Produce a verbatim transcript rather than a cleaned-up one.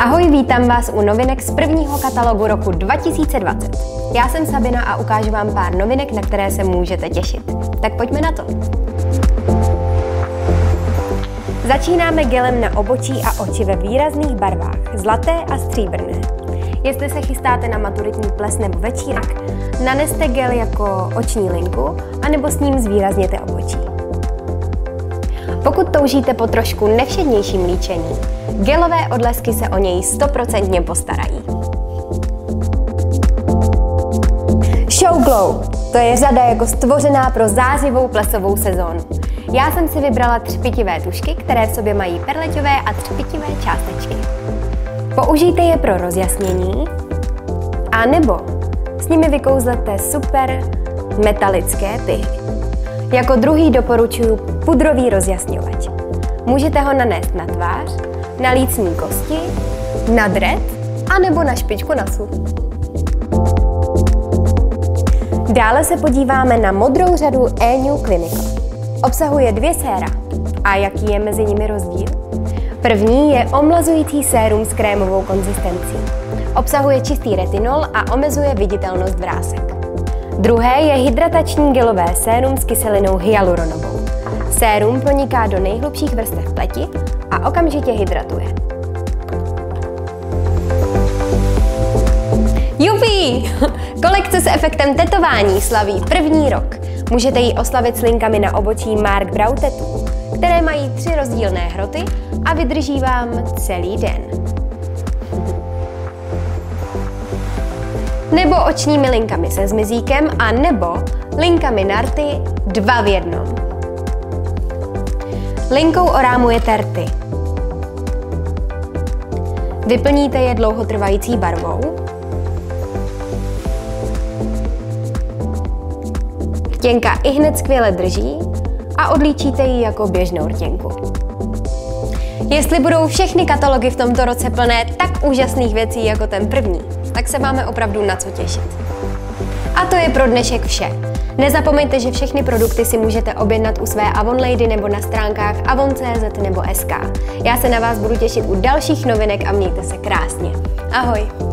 Ahoj, vítám vás u novinek z prvního katalogu roku dva tisíce dvacet. Já jsem Sabina a ukážu vám pár novinek, na které se můžete těšit. Tak pojďme na to. Začínáme gelem na obočí a oči ve výrazných barvách, zlaté a stříbrné. Jestli se chystáte na maturitní ples nebo večírek, naneste gel jako oční linku, anebo s ním zvýrazněte obočí. Pokud toužíte po trošku nevšednějším líčení, gelové odlesky se o něj stoprocentně postarají. Show Glow. To je řada jako stvořená pro zářivou plesovou sezónu. Já jsem si vybrala třpitivé tušky, které v sobě mají perleťové a třpitivé částečky. Použijte je pro rozjasnění, a nebo s nimi vykouzlete super metalické tyhy. Jako druhý doporučuji pudrový rozjasňovač. Můžete ho nanést na tvář, na lícní kosti, na dret a nebo na špičku nosu. Dále se podíváme na modrou řadu E-New Clinical. Obsahuje dvě séra. A jaký je mezi nimi rozdíl? První je omlazující sérum s krémovou konzistencí. Obsahuje čistý retinol a omezuje viditelnost vrásek. Druhé je hydratační gelové sérum s kyselinou hyaluronovou. Sérum proniká do nejhlubších vrstev pleti a okamžitě hydratuje. Jupi! Kolekce s efektem tetování slaví první rok. Můžete ji oslavit s linkami na obočí Mark Brow Tattoo, které mají tři rozdílné hroty a vydrží vám celý den. Nebo očními linkami se zmizíkem a nebo linkami na rty dva v jednom. Linkou orámujete rty. Vyplníte je dlouhotrvající barvou. Rtěnka ihned skvěle drží a odlíčíte ji jako běžnou rtěnku. Jestli budou všechny katalogy v tomto roce plné tak úžasných věcí jako ten první, tak se máme opravdu na co těšit. A to je pro dnešek vše. Nezapomeňte, že všechny produkty si můžete objednat u své Avon Lady nebo na stránkách avon tečka cé zet nebo es ká. Já se na vás budu těšit u dalších novinek a mějte se krásně. Ahoj!